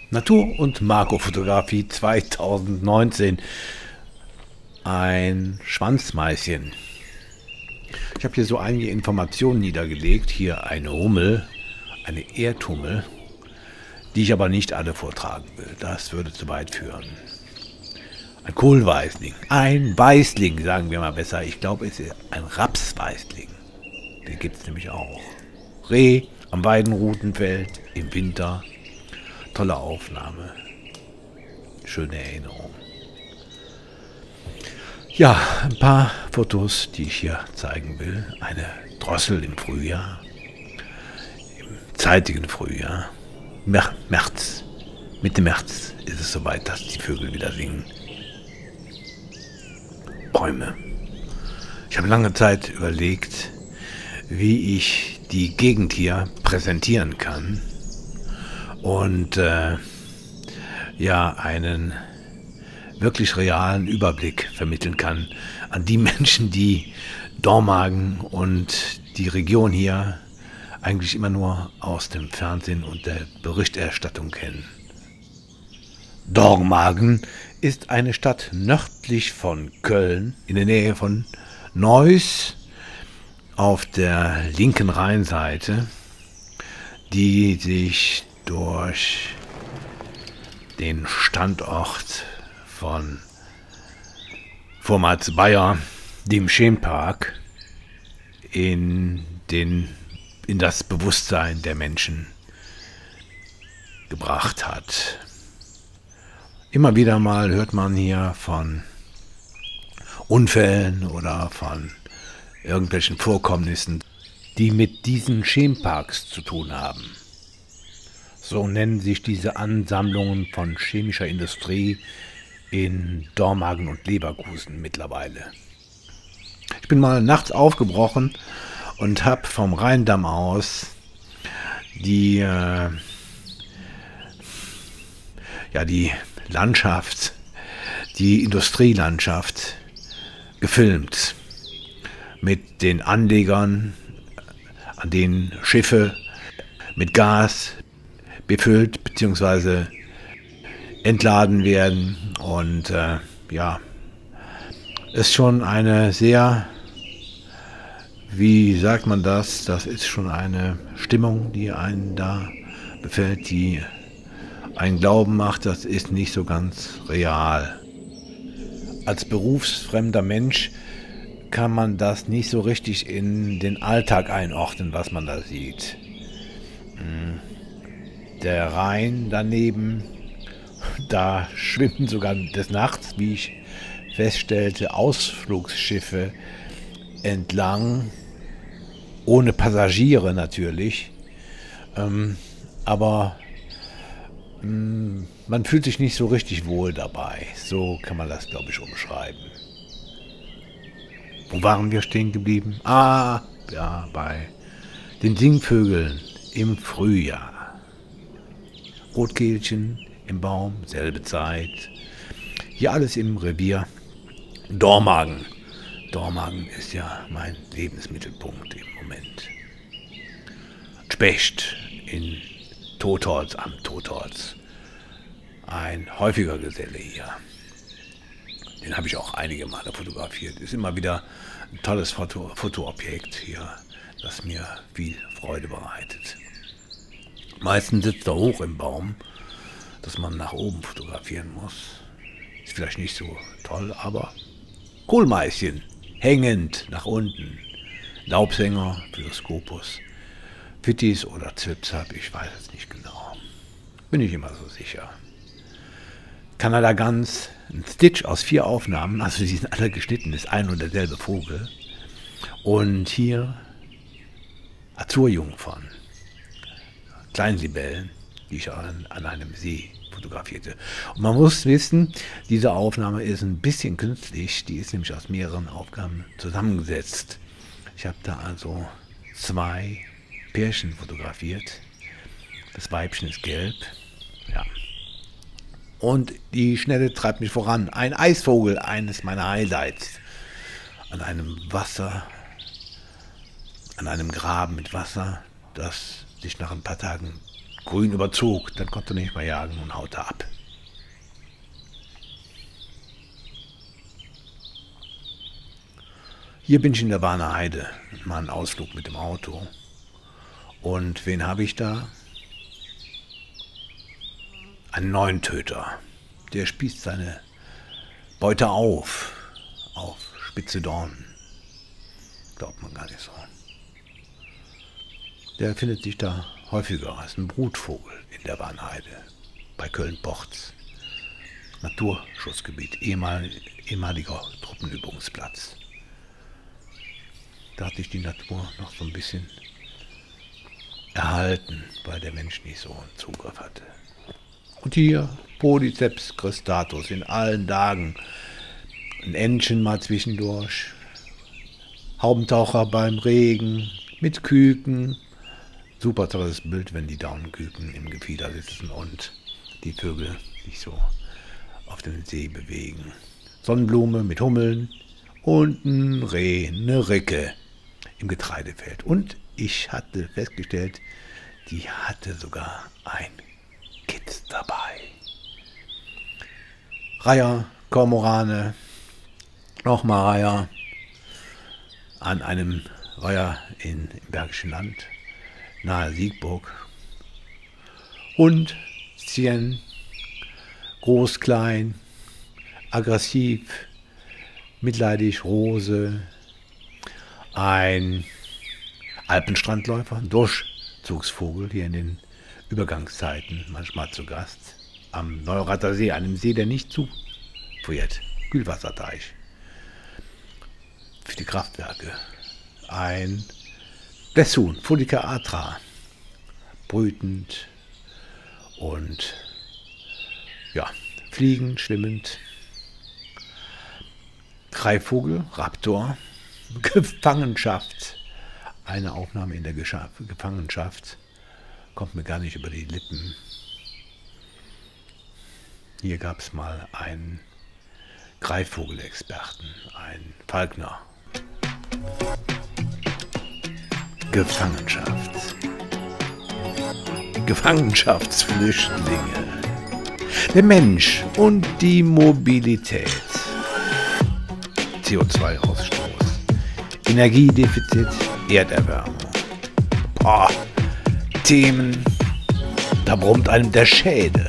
Natur- und Makrofotografie 2019. Ein Schwanzmeischen. Ich habe hier so einige Informationen niedergelegt. Hier eine Hummel, eine Erdhummel, die ich aber nicht alle vortragen will. Das würde zu weit führen. Ein Kohlweißling, ein Weißling, sagen wir mal besser. Ich glaube, es ist ein Rapsweißling. Den gibt es nämlich auch. Reh am Weidenrutenfeld im Winter. Tolle Aufnahme. Schöne Erinnerung. Ja, ein paar Fotos, die ich hier zeigen will. Eine Drossel im Frühjahr. Im zeitigen Frühjahr. März. Mitte März ist es soweit, dass die Vögel wieder singen. Bäume. Ich habe lange Zeit überlegt, wie ich die Gegend hier präsentieren kann und einen wirklich realen Überblick vermitteln kann an die Menschen, die Dormagen und die Region hier eigentlich immer nur aus dem Fernsehen und der Berichterstattung kennen. Dormagen ist eine Stadt nördlich von Köln, in der Nähe von Neuss, auf der linken Rheinseite, die sich durch den Standort von vormals Bayer, dem Schempark, in das Bewusstsein der Menschen gebracht hat. Immer wieder mal hört man hier von Unfällen oder von irgendwelchen Vorkommnissen, die mit diesen Schemparks zu tun haben. So nennen sich diese Ansammlungen von chemischer Industrie in Dormagen und Leverkusen mittlerweile. Ich bin mal nachts aufgebrochen und habe vom Rheindamm aus die Landschaft, die Industrielandschaft gefilmt. Mit den Anlegern, an denen Schiffe mit Gas befüllt bzw. entladen werden. Und ist schon eine sehr, wie sagt man das? Das ist schon eine Stimmung, die einen da befällt, die einen glauben macht, das ist nicht so ganz real. Als berufsfremder Mensch kann man das nicht so richtig in den Alltag einordnen, was man da sieht. Der Rhein daneben, da schwimmen sogar des Nachts, wie ich feststellte, Ausflugsschiffe entlang, ohne Passagiere natürlich, aber man fühlt sich nicht so richtig wohl dabei. So kann man das, glaube ich, umschreiben. Wo waren wir stehen geblieben? Bei den Singvögeln im Frühjahr. Rotkehlchen im Baum, selbe Zeit. Hier alles im Revier. Dormagen. Dormagen ist ja mein Lebensmittelpunkt im Moment. Specht in Totholz am Totholz. Ein häufiger Geselle hier. Den habe ich auch einige Male fotografiert. Ist immer wieder ein tolles Fotoobjekt hier, das mir viel Freude bereitet. Meistens sitzt er hoch im Baum, dass man nach oben fotografieren muss. Ist vielleicht nicht so toll, aber Kohlmeischen hängend nach unten. Laubsänger für Scopus. Fittis oder Zipzap, ich weiß es nicht genau. Bin ich immer so sicher. Kanadagans, ein Stitch aus 4 Aufnahmen, also die sind alle geschnitten, ist ein und derselbe Vogel. Und hier Azurjungfern, Kleinlibellen, die ich an einem See fotografierte. Und man muss wissen, diese Aufnahme ist ein bisschen künstlich, die ist nämlich aus mehreren Aufgaben zusammengesetzt. Ich habe da also 2 Pärchen fotografiert. Das Weibchen ist gelb. Ja. Und die Schnelle treibt mich voran. Ein Eisvogel, eines meiner Highlights. An einem Wasser, an einem Graben mit Wasser, das sich nach ein paar Tagen grün überzog, dann konnte er nicht mehr jagen und haute ab. Hier bin ich in der Warner Heide, mal einen Ausflug mit dem Auto. Und wen habe ich da? Einen neuen Töter. Der spießt seine Beute auf spitze Dornen. Glaubt man gar nicht so. Der findet sich da häufiger als ein Brutvogel in der Warner Heide, bei Köln-Porz. Naturschutzgebiet, ehemaliger Truppenübungsplatz. Da hat sich die Natur noch so ein bisschen erhalten, weil der Mensch nicht so einen Zugriff hatte. Und hier Podiceps cristatus in allen Tagen. Ein Entchen mal zwischendurch. Haubentaucher beim Regen mit Küken. Super tolles Bild, wenn die Daunenküken im Gefieder sitzen und die Vögel sich so auf dem See bewegen. Sonnenblume mit Hummeln und ein Reh, eine Ricke im Getreidefeld. Und ich hatte festgestellt, die hatte sogar ein Kitz dabei. Reiher, Kormorane, nochmal Reiher, an einem Weiher im Bergischen Land, nahe Siegburg. Hund, Zien, groß, klein, aggressiv, mitleidig, Rose, ein Alpenstrandläufer, ein Durchzugsvogel, hier in den Übergangszeiten manchmal zu Gast, am Neurater See, einem See, der nicht zufriert, Kühlwasserteich, für die Kraftwerke. Ein Blässhuhn, Fulica atra, brütend und ja, fliegend, schwimmend. Greifvogel, Raptor, Gefangenschaft. Eine Aufnahme in der Gefangenschaft kommt mir gar nicht über die Lippen. Hier gab es mal einen Greifvogelexperten, einen Falkner. Gefangenschaft. Gefangenschaftsflüchtlinge. Der Mensch und die Mobilität. CO2-Ausstoß. Energiedefizit, Erderwärmung. Boah, Themen, da brummt einem der Schädel.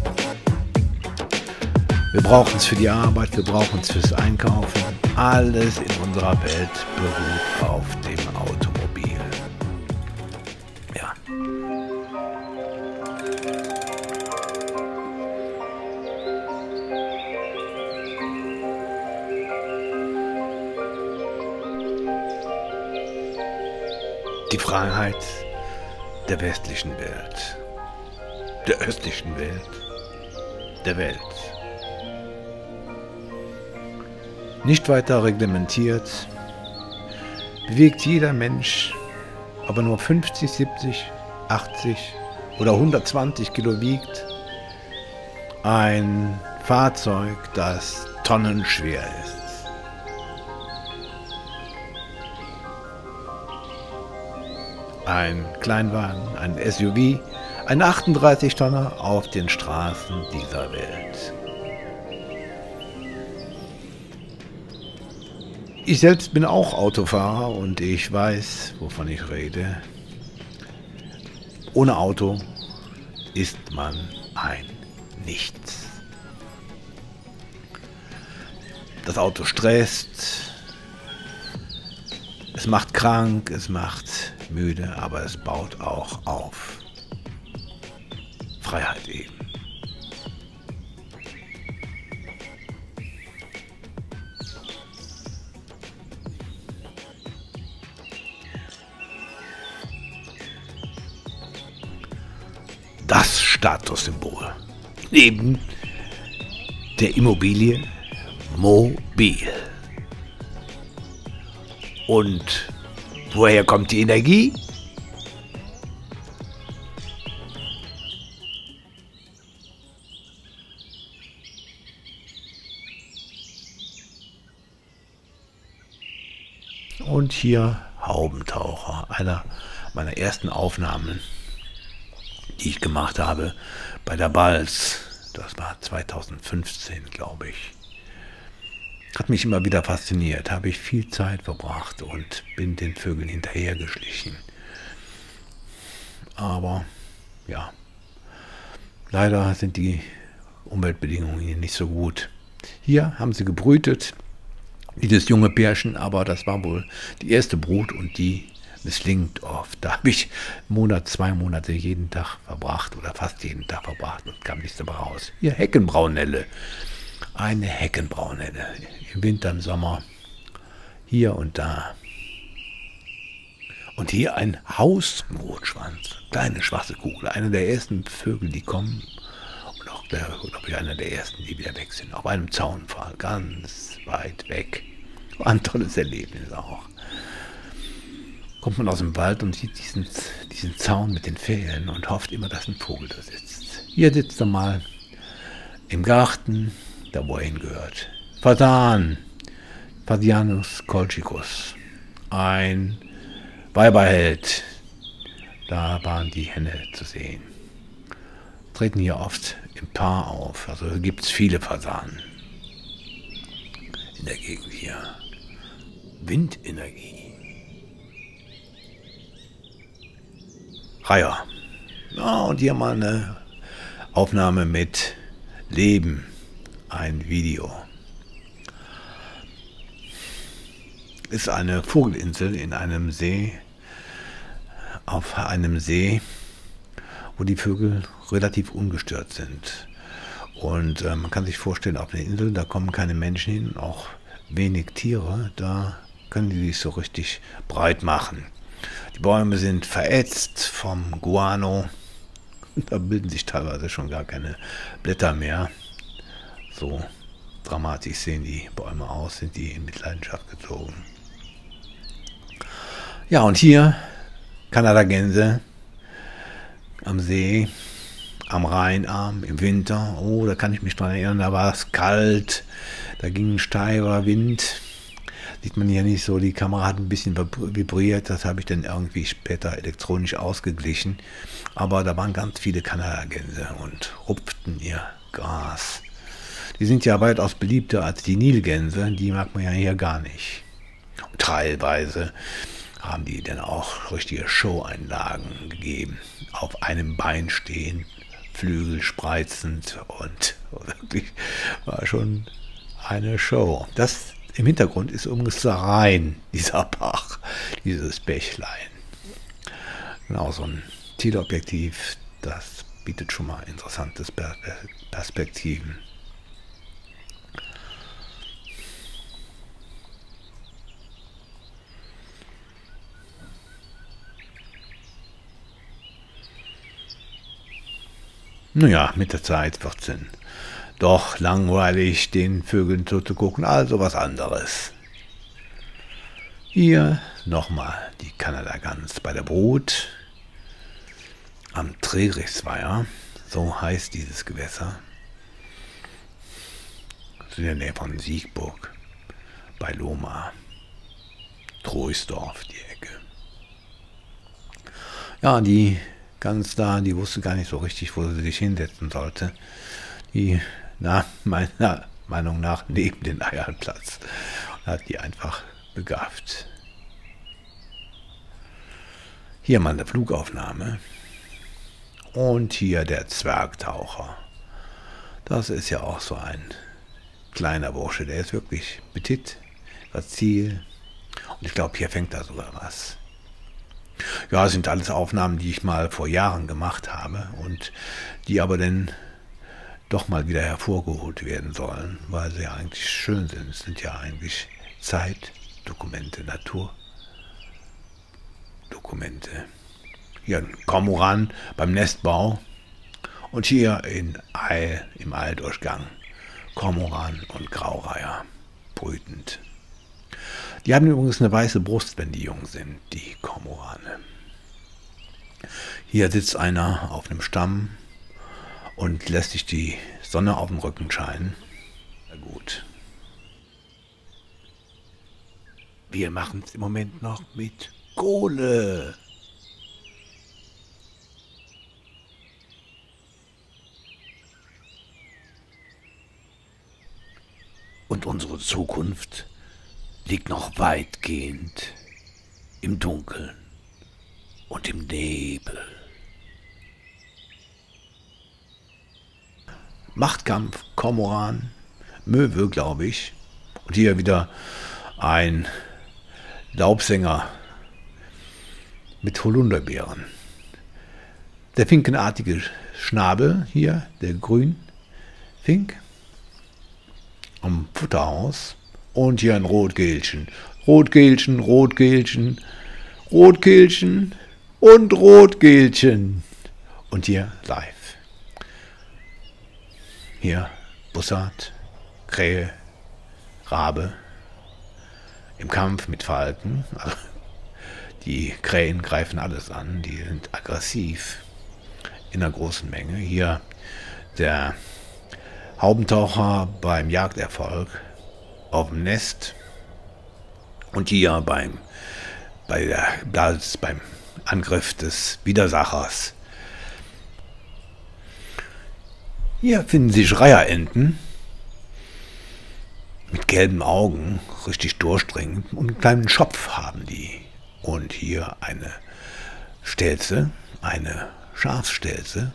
Wir brauchen es für die Arbeit, wir brauchen es fürs Einkaufen. Alles in unserer Welt beruht auf dem Automobil. Ja. Die Freiheit der westlichen Welt, der östlichen Welt, der Welt. Nicht weiter reglementiert, bewegt jeder Mensch, ob er nur 50, 70, 80 oder 120 Kilo wiegt, ein Fahrzeug, das tonnenschwer ist. Ein Kleinwagen, ein SUV, ein 38-Tonner auf den Straßen dieser Welt. Ich selbst bin auch Autofahrer und ich weiß, wovon ich rede. Ohne Auto ist man ein Nichts. Das Auto stresst, es macht krank, es macht müde, aber es baut auch auf. Freiheit eben. Das Statussymbol. Neben der Immobilie mobil. Und woher kommt die Energie? Und hier Haubentaucher, einer meiner ersten Aufnahmen, die ich gemacht habe bei der Balz. Das war 2015, glaube ich. Hat mich immer wieder fasziniert, habe ich viel Zeit verbracht und bin den Vögeln hinterhergeschlichen. Aber ja, leider sind die Umweltbedingungen hier nicht so gut. Hier haben sie gebrütet, wie das junge Pärchen, aber das war wohl die erste Brut und die misslingt oft. Da habe ich einen Monat, 2 Monate jeden Tag verbracht oder fast jeden Tag verbracht und kam nichts dabei raus. Hier Heckenbraunelle. Eine Heckenbraunelle. Im Winter, im Sommer. Hier und da. Und hier ein Hausrotschwanz. Kleine schwarze Kugel. Einer der ersten Vögel, die kommen. Und auch, glaube ich, einer der ersten, die wieder weg sind. Auf einem Zaunpfahl. Ganz weit weg. War ein tolles Erlebnis auch. Kommt man aus dem Wald und sieht diesen Zaun mit den Pfählen und hofft immer, dass ein Vogel da sitzt. Hier sitzt er mal im Garten, da wo er hingehört. Fasan, Phasianus colchicus, ein Weiberheld. Da waren die Henne zu sehen. Treten hier oft im Paar auf, also gibt es viele Fasanen in der Gegend hier. Windenergie. Reiher. Ja, und hier mal eine Aufnahme mit Leben, ein Video. Ist eine Vogelinsel in einem See, auf einem See, wo die Vögel relativ ungestört sind. Und man kann sich vorstellen, auf einer Insel, da kommen keine Menschen hin, auch wenig Tiere, da können die sich so richtig breit machen. Die Bäume sind verätzt vom Guano. Da bilden sich teilweise schon gar keine Blätter mehr. So dramatisch sehen die Bäume aus, sind die in Mitleidenschaft gezogen. Ja, und hier Kanadagänse am See, am Rheinarm im Winter. Oh, da kann ich mich dran erinnern, da war es kalt, da ging ein steifer Wind. Sieht man hier nicht so, die Kamera hat ein bisschen vibriert, das habe ich dann irgendwie später elektronisch ausgeglichen. Aber da waren ganz viele Kanadagänse und rupften ihr Gras. Die sind ja weitaus beliebter als die Nilgänse, die mag man ja hier gar nicht. Und teilweise haben die dann auch richtige Show-Einlagen gegeben. Auf einem Bein stehen, Flügel spreizend und wirklich war schon eine Show. Das im Hintergrund ist übrigens der Rhein, dieser Bach, dieses Bächlein. Genau, so ein Teleobjektiv, das bietet schon mal interessante Perspektiven. Naja, mit der Zeit wird es dann doch langweilig, den Vögeln zuzugucken, also was anderes. Hier nochmal die Kanadagans bei der Brut am Trerichsweiher, so heißt dieses Gewässer. Das ist in der Nähe von Siegburg, bei Lohmar, Troisdorf, die Ecke. Ja, die Gans da, die wusste gar nicht so richtig, wo sie sich hinsetzen sollte. Die, meiner Meinung nach, neben den Eiern Platz. Und hat die einfach begafft. Hier mal eine Flugaufnahme. Und hier der Zwergtaucher. Das ist ja auch so ein kleiner Bursche. Der ist wirklich petit, grazil. Und ich glaube, hier fängt da sogar was. Ja, das sind alles Aufnahmen, die ich mal vor Jahren gemacht habe und die aber dann doch mal wieder hervorgeholt werden sollen, weil sie ja eigentlich schön sind. Es sind ja eigentlich Zeitdokumente, Naturdokumente. Hier ein Kormoran beim Nestbau und hier im Eildurchgang Kormoran und Graureiher brütend. Die haben übrigens eine weiße Brust, wenn die jung sind, die Kormorane. Hier sitzt einer auf einem Stamm und lässt sich die Sonne auf dem Rücken scheinen. Na gut. Wir machen es im Moment noch mit Kohle. Und unsere Zukunft liegt noch weitgehend im Dunkeln und im Nebel. Machtkampf, Kormoran, Möwe, glaube ich. Und hier wieder ein Laubsänger mit Holunderbeeren. Der finkenartige Schnabel hier, der Grünfink am Futterhaus. Und hier ein Rotkehlchen. Rotkehlchen, Rotkehlchen, Rotkehlchen und Rotkehlchen. Und hier live. Hier Bussard, Krähe, Rabe im Kampf mit Falken. Also die Krähen greifen alles an, die sind aggressiv in einer großen Menge. Hier der Haubentaucher beim Jagderfolg auf dem Nest und hier beim Angriff des Widersachers. Hier finden sich Reiherenten mit gelben Augen, richtig durchdringend, und einen kleinen Schopf haben die. Und hier eine Stelze, eine Schafsstelze,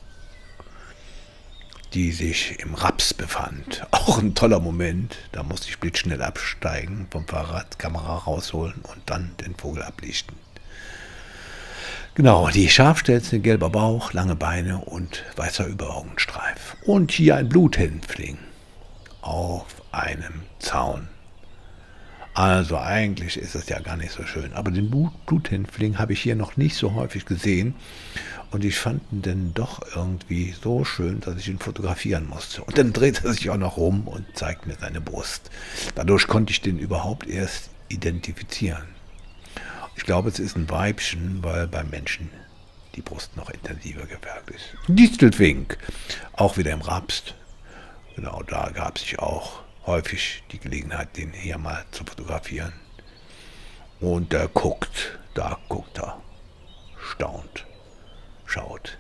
die sich im Raps befand. Auch ein toller Moment, da musste ich blitzschnell absteigen, vom Fahrrad, Kamera rausholen und dann den Vogel ablichten. Genau, die Schafstelze, gelber Bauch, lange Beine und weißer Überaugenstreif. Und hier ein Bluthänfling auf einem Zaun. Also eigentlich ist es ja gar nicht so schön. Aber den Bluthänfling habe ich hier noch nicht so häufig gesehen. Und ich fand ihn dann doch irgendwie so schön, dass ich ihn fotografieren musste. Und dann dreht er sich auch noch rum und zeigt mir seine Brust. Dadurch konnte ich den überhaupt erst identifizieren. Ich glaube, es ist ein Weibchen, weil beim Menschen die Brust noch intensiver gefärbt ist. Distelfink, auch wieder im Raps. Genau, da gab es auch häufig die Gelegenheit, den hier mal zu fotografieren. Und der guckt, da guckt er, staunt, schaut.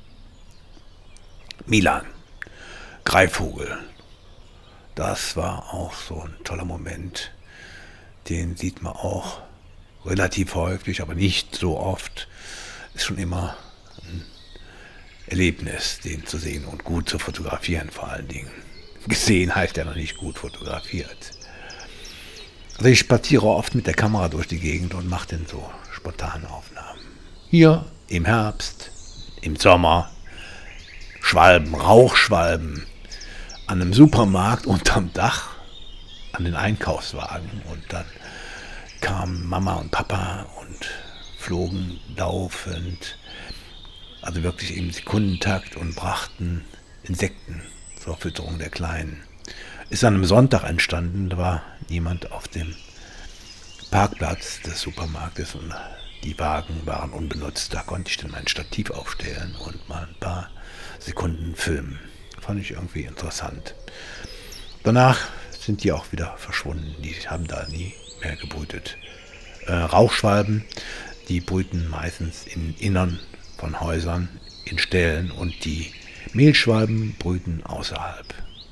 Milan, Greifvogel, das war auch so ein toller Moment. Den sieht man auch relativ häufig, aber nicht so oft. Ist schon immer ein Erlebnis, den zu sehen und gut zu fotografieren vor allen Dingen. Gesehen heißt ja noch nicht gut fotografiert. Also ich spaziere oft mit der Kamera durch die Gegend und mache dann so spontane Aufnahmen. Hier im Herbst, im Sommer, Schwalben, Rauchschwalben, an einem Supermarkt unterm Dach, an den Einkaufswagen. Und dann kamen Mama und Papa und flogen laufend, also wirklich im Sekundentakt, und brachten Insekten zur Fütterung der Kleinen. Ist an einem Sonntag entstanden, da war niemand auf dem Parkplatz des Supermarktes und die Wagen waren unbenutzt. Da konnte ich dann mein Stativ aufstellen und mal ein paar Sekunden filmen. Fand ich irgendwie interessant. Danach sind die auch wieder verschwunden. Die haben da nie mehr gebrütet. Rauchschwalben, die brüten meistens im Innern von Häusern, in Ställen, und die Mehlschwalben brüten außerhalb.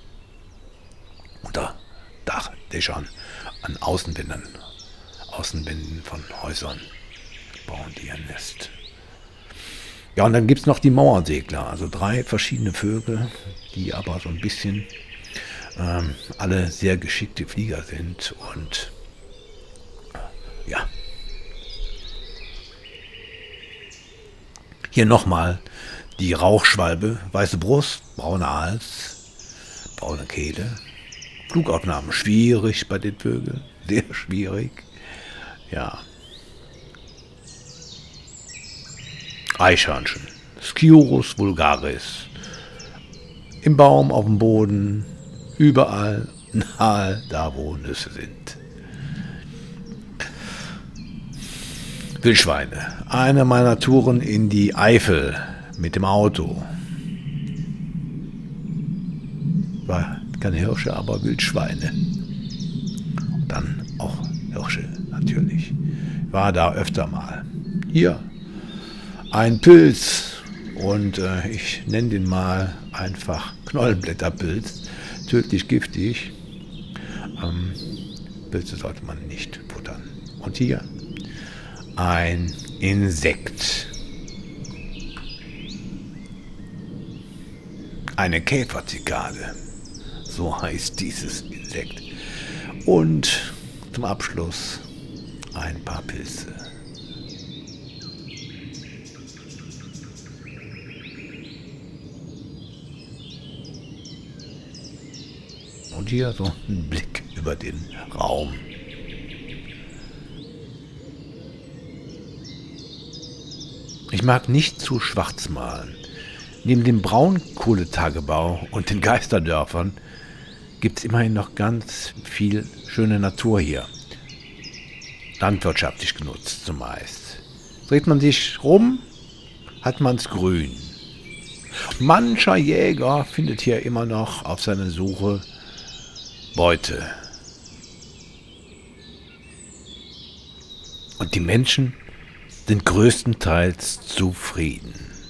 Unter Dachdächern, an Außenwänden von Häusern bauen die ihr Nest. Ja, und dann gibt es noch die Mauersegler, also 3 verschiedene Vögel, die aber so ein bisschen alle sehr geschickte Flieger sind. Und ja, hier nochmal die Rauchschwalbe, weiße Brust, brauner Hals, braune Kehle. Flugaufnahmen schwierig bei den Vögeln, sehr schwierig. Ja. Eichhörnchen, Sciurus vulgaris. Im Baum, auf dem Boden, überall, nahe da, wo Nüsse sind. Wildschweine. Eine meiner Touren in die Eifel mit dem Auto. War keine Hirsche, aber Wildschweine. Und dann auch Hirsche, natürlich. War da öfter mal. Hier ein Pilz, und ich nenne den mal einfach Knollenblätterpilz. Tödlich giftig. Pilze sollte man nicht futtern. Und hier ein Insekt. Eine Käferzikade. So heißt dieses Insekt. Und zum Abschluss ein paar Pilze. Und hier so ein Blick über den Raum. Ich mag nicht zu schwarz malen. Neben dem Braunkohletagebau und den Geisterdörfern gibt es immerhin noch ganz viel schöne Natur hier. Landwirtschaftlich genutzt zumeist. Dreht man sich rum, hat man's grün. Mancher Jäger findet hier immer noch auf seiner Suche Beute. Und die Menschen sind größtenteils zufrieden.